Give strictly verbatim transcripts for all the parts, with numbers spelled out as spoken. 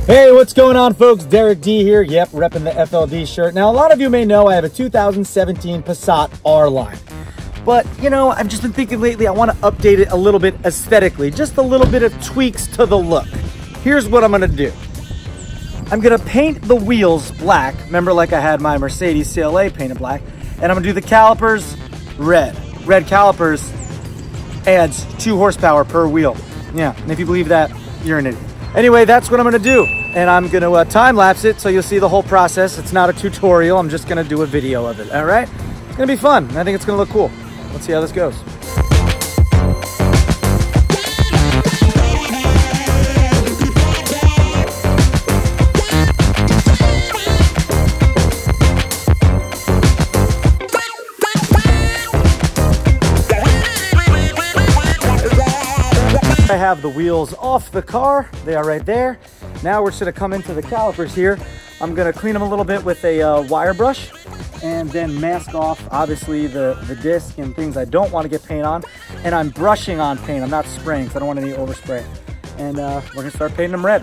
Hey, what's going on, folks? Derek D here. Yep, repping the F L D shirt. Now, a lot of you may know I have a two thousand seventeen Passat R-Line. But, you know, I've just been thinking lately I want to update it a little bit aesthetically. Just a little bit of tweaks to the look. Here's what I'm going to do. I'm going to paint the wheels black. Remember, like I had my Mercedes C L A painted black. And I'm going to do the calipers red. Red calipers adds two horsepower per wheel. Yeah, and if you believe that, you're an idiot. Anyway, that's what I'm gonna do. And I'm gonna uh, time lapse it so you'll see the whole process. It's not a tutorial, I'm just gonna do a video of it, all right? It's gonna be fun. I think it's gonna look cool. Let's see how this goes. I have the wheels off the car. They are right there. Now we're just gonna come into the calipers here. I'm gonna clean them a little bit with a uh, wire brush and then mask off, obviously, the, the disc and things I don't want to get paint on. And I'm brushing on paint. I'm not spraying because I don't want any overspray. And uh, we're gonna start painting them red.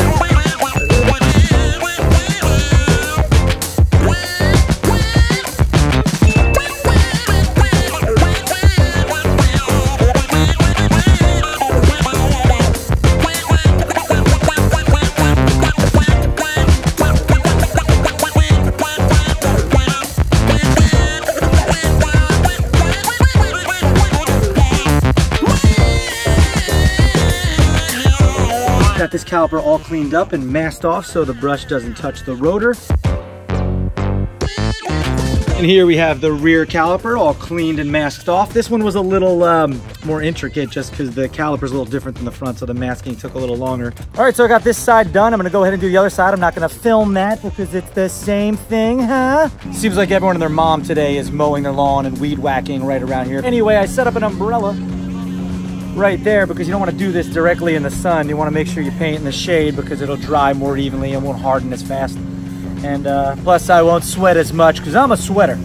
Got this caliper all cleaned up and masked off so the brush doesn't touch the rotor. And here we have the rear caliper all cleaned and masked off. This one was a little um, more intricate just because the caliper's a little different than the front, so the masking took a little longer. All right, so I got this side done. I'm gonna go ahead and do the other side. I'm not gonna film that because it's the same thing, huh? Seems like everyone and their mom today is mowing their lawn and weed whacking right around here. Anyway, I set up an umbrella right there because you don't want to do this directly in the sun. You want to make sure you paint in the shade because it'll dry more evenly and won't harden as fast. And uh, plus I won't sweat as much because I'm a sweater.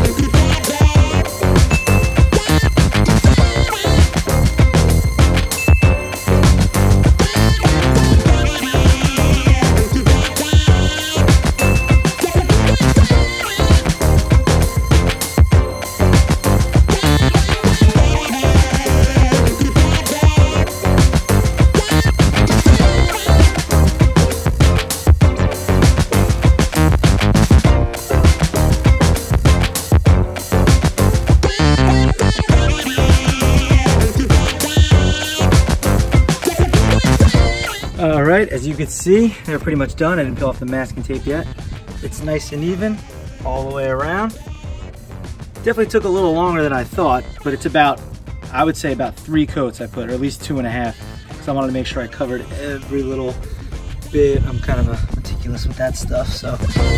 All right, as you can see, they're pretty much done. I didn't peel off the masking tape yet. It's nice and even all the way around. Definitely took a little longer than I thought, but it's about, I would say about three coats I put, or at least two and a half, because I wanted to make sure I covered every little bit. I'm kind of a meticulous with that stuff, so.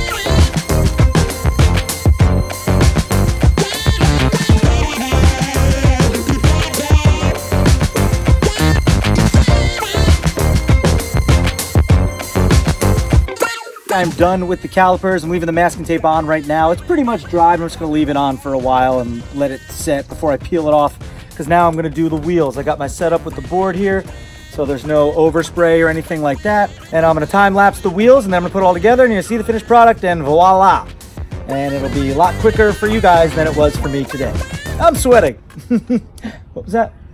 I'm done with the calipers. I'm leaving the masking tape on right now. It's pretty much dry. I'm just gonna leave it on for a while and let it set before I peel it off, because now I'm gonna do the wheels. I got my setup with the board here, so there's no overspray or anything like that. And I'm gonna time lapse the wheels and then I'm gonna put it all together and you're gonna see the finished product and voila. And it'll be a lot quicker for you guys than it was for me today. I'm sweating. What was that?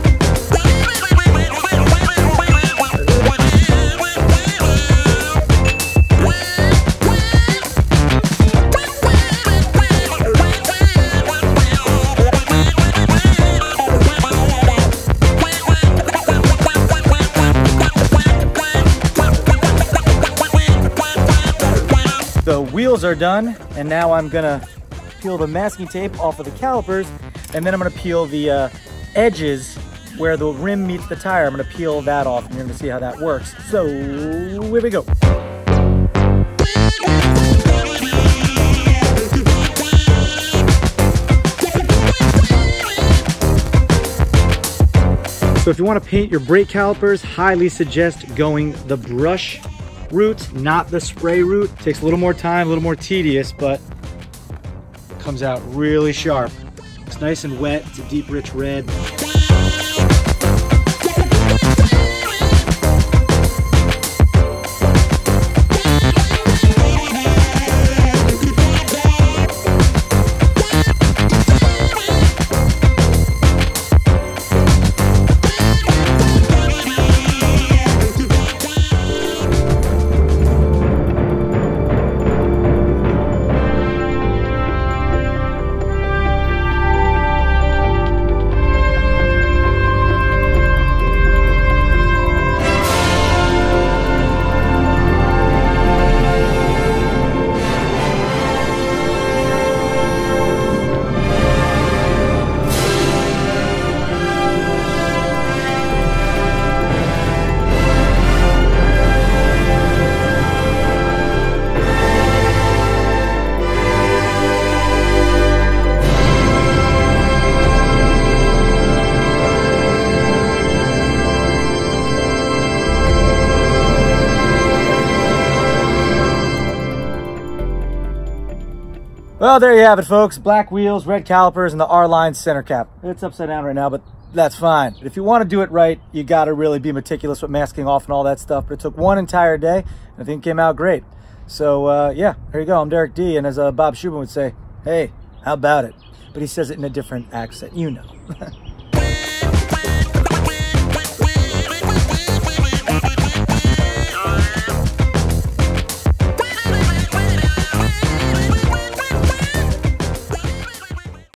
The wheels are done, and now I'm gonna peel the masking tape off of the calipers, and then I'm gonna peel the uh, edges where the rim meets the tire. I'm gonna peel that off, and you're gonna see how that works. So, here we go. So if you want to paint your brake calipers, highly suggest going the brush route, not the spray route. Takes a little more time, a little more tedious, but it comes out really sharp. It's nice and wet. It's a deep, rich red. Well, there you have it, folks. Black wheels, red calipers, and the R-Line center cap. It's upside down right now, but that's fine. But if you want to do it right, you got to really be meticulous with masking off and all that stuff. But it took one entire day, and I think it came out great. So, uh, yeah, there you go. I'm Derek D, and as uh, Bob Shubin would say, hey, how about it? But he says it in a different accent, you know.